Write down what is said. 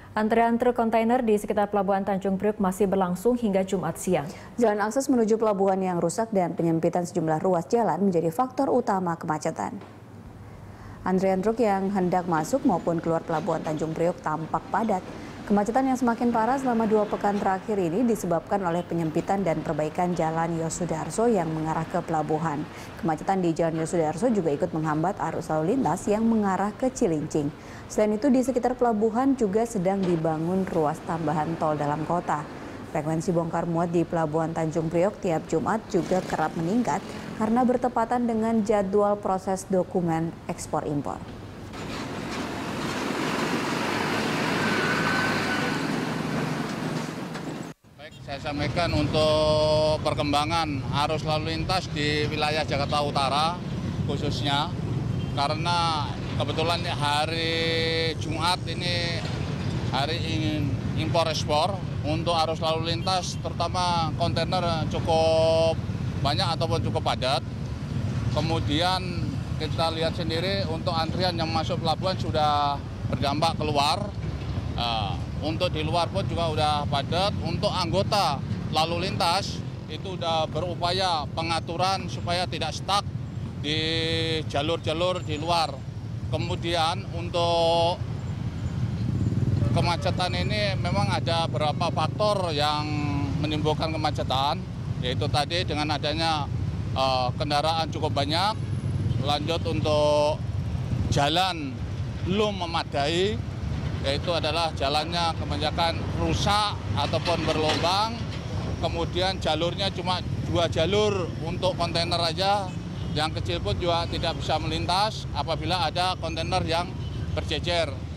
Antrean truk kontainer di sekitar Pelabuhan Tanjung Priok masih berlangsung hingga Jumat siang. Jalan akses menuju pelabuhan yang rusak dan penyempitan sejumlah ruas jalan menjadi faktor utama kemacetan. Antrean truk yang hendak masuk maupun keluar Pelabuhan Tanjung Priok tampak padat. Kemacetan yang semakin parah selama 2 pekan terakhir ini disebabkan oleh penyempitan dan perbaikan Jalan Yosudarso yang mengarah ke pelabuhan. Kemacetan di Jalan Yosudarso juga ikut menghambat arus lalu lintas yang mengarah ke Cilincing. Selain itu, di sekitar pelabuhan juga sedang dibangun ruas tambahan tol dalam kota. Frekuensi bongkar muat di Pelabuhan Tanjung Priok tiap Jumat juga kerap meningkat karena bertepatan dengan jadwal proses dokumen ekspor-impor. Saya sampaikan untuk perkembangan arus lalu lintas di wilayah Jakarta Utara khususnya karena kebetulan hari Jumat ini hari impor ekspor untuk arus lalu lintas terutama kontainer cukup banyak ataupun cukup padat. Kemudian kita lihat sendiri untuk antrian yang masuk pelabuhan sudah berdampak keluar. Untuk di luar pun juga udah padat. Untuk anggota lalu lintas itu udah berupaya pengaturan supaya tidak stuck di jalur-jalur di luar. Kemudian untuk kemacetan ini memang ada beberapa faktor yang menimbulkan kemacetan, yaitu tadi dengan adanya kendaraan cukup banyak, lanjut untuk jalan belum memadai, yaitu adalah jalannya kebanyakan rusak ataupun berlubang, kemudian jalurnya cuma 2 jalur untuk kontainer aja, yang kecil pun juga tidak bisa melintas apabila ada kontainer yang berjejer.